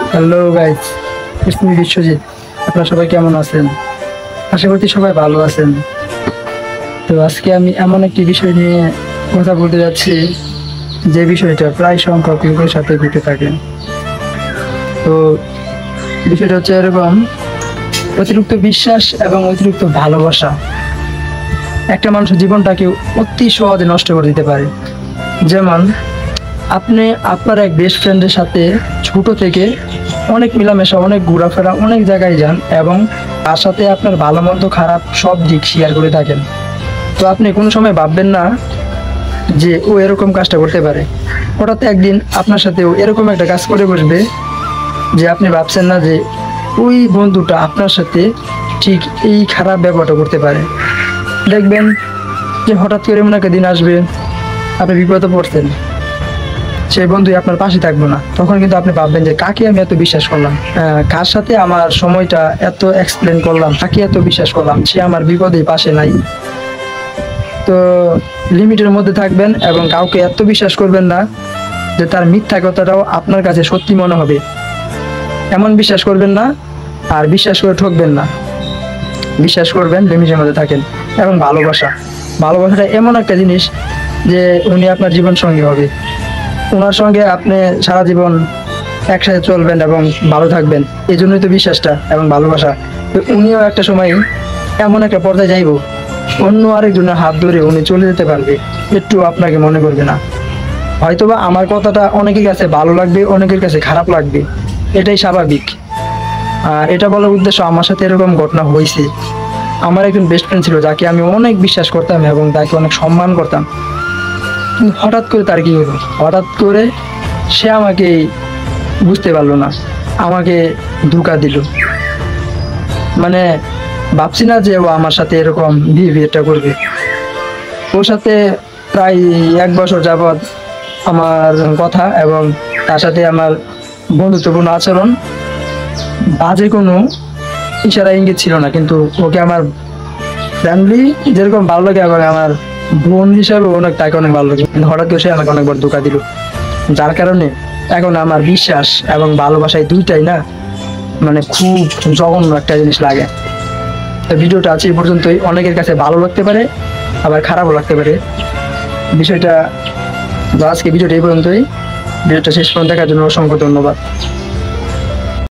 Hello guys, it's me Biswajit. আপনারা সবাই কেমন আছেন? আশা করছি সবাই ভালো আছেন। তো আজকে আমি এমন একটি বিষয় নিয়ে কথা বলতে যাচ্ছি যে বিষয়টা প্রায় সংখ্যক লোকের সাথে ঘটে থাকে। তো বিষয়টা হচ্ছে এরকম: অতিরিক্ত বিশ্বাস এবং অতিরিক্ত ভালোবাসা একটা মানুষের জীবনটাকে অতি সহজে নষ্ট করে দিতে পারে। যেমন আপনি আপনার এক বেস্ট ফ্রেন্ডের সাথে ছোট থেকে অনেক মেলামেশা, অনেক ঘোরাফেরা, অনেক জায়গায় যান এবং তার সাথে আপনার ভালো মন্দ খারাপ সব দিক শেয়ার করে থাকেন। তো আপনি কোনো সময় ভাববেন না যে ও এরকম কাজটা করতে পারে। হঠাৎ একদিন আপনার সাথেও এরকম একটা কাজ করে বসবে যে আপনি ভাবছেন না যে ওই বন্ধুটা আপনার সাথে ঠিক এই খারাপ ব্যবহারটা করতে পারে। দেখবেন যে হঠাৎ করে এমন একটা দিন আসবে আপনি বিপদে পড়ছেন, সেই বন্ধুই আপনার পাশে থাকবো না। তখন কিন্তু আপনি ভাববেন যে কাকে আমি এত বিশ্বাস করলাম, কার সাথে আমার সময়টা এত এক্সপ্লেন করলাম, কাকে এত বিশ্বাস করলাম, সে আমার বিপদে পাশে নাই। তো লিমিটের মধ্যে থাকবেন এবং কাউকে এত বিশ্বাস করবেন না যে তার মিথ্যা কথাটাও আপনার কাছে সত্যি মনে হবে। এমন বিশ্বাস করবেন না, আর বিশ্বাস করে ঠকবেন না। বিশ্বাস করবেন, লিমিটের মধ্যে থাকেন। এবং ভালোবাসাটা এমন একটা জিনিস যে উনি আপনার জীবন সঙ্গী হবে। ওনার সঙ্গে আপনি সারা জীবন একসাথে চলবেন এবং ভালো থাকবেন। এই জন্যই তো বিশ্বাসটা এবং ভালোবাসা। তো উনিও একটা সময় এমন একটা পর্যায়ে যাইব, অন্য আরেকজনের হাত ধরে উনি চলে যেতে পারবে, একটু আপনাকে মনে করবে না। হয়তোবা আমার কথাটা অনেকের কাছে ভালো লাগবে, অনেকের কাছে খারাপ লাগবে, এটাই স্বাভাবিক। এটা বলার উদ্দেশ্য, আমার সাথে এরকম ঘটনা হয়েছে। আমার একজন বেস্ট ফ্রেন্ড ছিল যাকে আমি অনেক বিশ্বাস করতাম এবং তাকে অনেক সম্মান করতাম। কিন্তু হঠাৎ করে তার কি হলো, হঠাৎ করে সে আমাকে বুঝতে পারলো না, আমাকে ধোঁকা দিল। মানে ভাবছি না যে ও আমার সাথে এরকম বিহেভিয়ারটা করবে। ওর সাথে প্রায় 1 বছর যাবৎ আমার কথা এবং তার সাথে আমার বন্ধুত্বপূর্ণ আচরণ, বাজে কোনো ইশারা ইঙ্গিত ছিল না। কিন্তু ওকে আমার ফ্যামিলি যেরকম ভালো লাগে এবং আমার বোন হিসাবে তাকে অনেক ভালো লাগে। কিন্তু হঠাৎ করে সে আমাকে অনেকবার ধোঁকা দিল, যার কারণে এখন আমার বিশ্বাস এবং ভালোবাসায় দুইটাই না, মানে খুব জঘন্য একটা জিনিস লাগে। তো ভিডিওটা আছে এই পর্যন্তই। অনেকের কাছে ভালো লাগতে পারে, আবার খারাপও লাগতে পারে বিষয়টা। আজকে ভিডিওটা এই পর্যন্তই। ভিডিওটা শেষ পর্যন্ত দেখার জন্য অসংখ্য ধন্যবাদ।